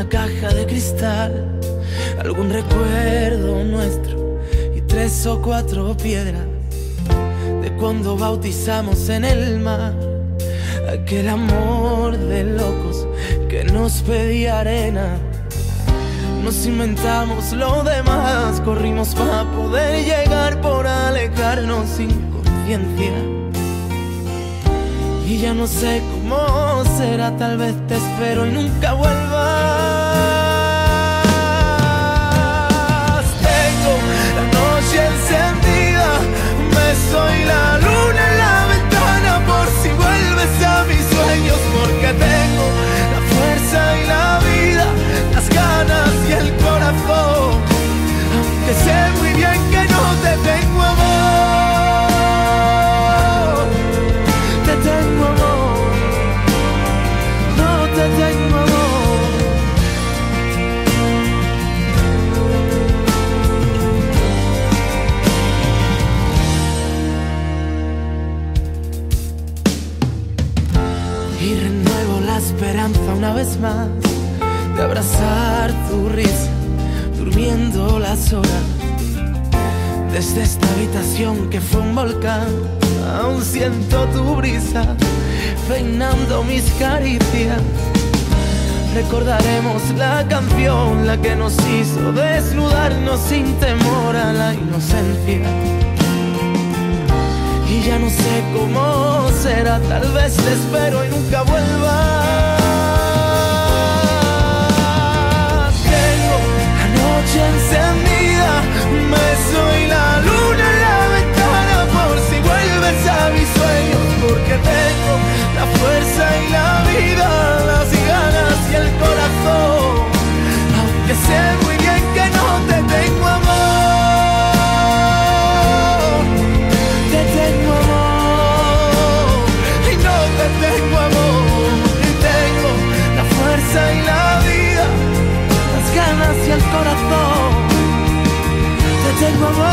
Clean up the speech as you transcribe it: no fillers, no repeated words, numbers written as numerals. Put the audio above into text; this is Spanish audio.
caja de cristal, algún recuerdo nuestro y 3 o 4 piedras de cuando bautizamos en el mar aquel amor de locos que nos pedía arena. Nos inventamos lo demás, corrimos para poder llegar por alejarnos sin conciencia. Y ya no sé cómo será, tal vez te espero y nunca vuelvas. Tengo la noche encendida, beso y la luna en la ventana por si vuelves a mis sueños, porque tengo la fuerza y la vida, las ganas y el corazón, aunque sé muy bien que no te tengo amor. Te tengo amor, no te tengo amor. Y renuevo la esperanza una vez más de abrazar tu risa, durmiendo las horas. Desde esta habitación que fue un volcán, aún siento tu brisa peinando mis caricias. Recordaremos la canción, la que nos hizo desnudarnos sin temor a la inocencia. Y ya no sé cómo será, tal vez te espero y nunca vuelvas. Tengo la noche encendida, beso y la luna en la ventana por si vuelves a mis sueños, porque tengo la fuerza y la vida, las ganas y el corazón, aunque sé muy bien que no te tengo amor. Te tengo amor y no te tengo amor. Y tengo la fuerza y la vida, las ganas y el corazón. Te tengo amor.